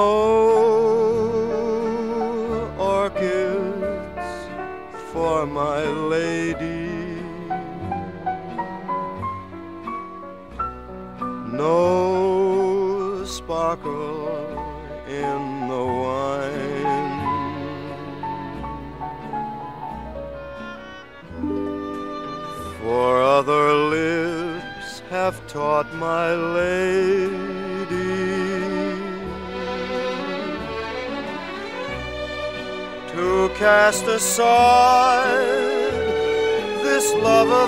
orchids for my lady, no sparkle in the wine. For other lips have taught my lady to cast aside this love of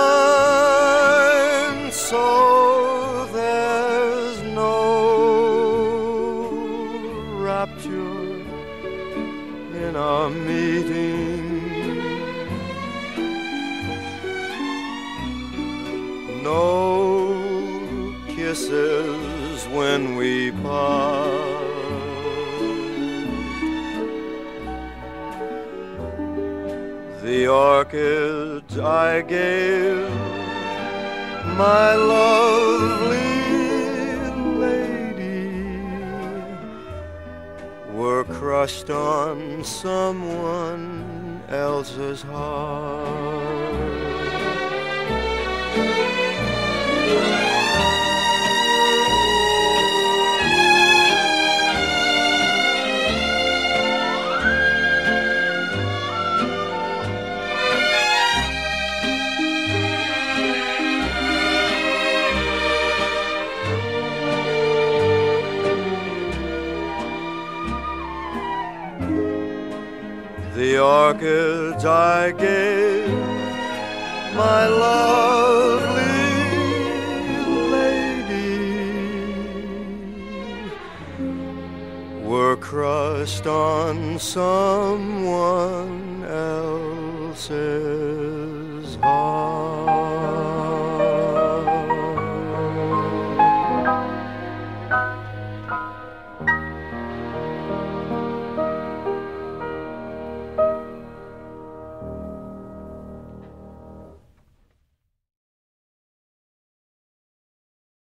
mine, so there's no rapture in our meeting, no kisses when we part. The orchids I gave my lovely lady were crushed on someone else's heart. The orchids I gave my lovely lady were crushed on someone else's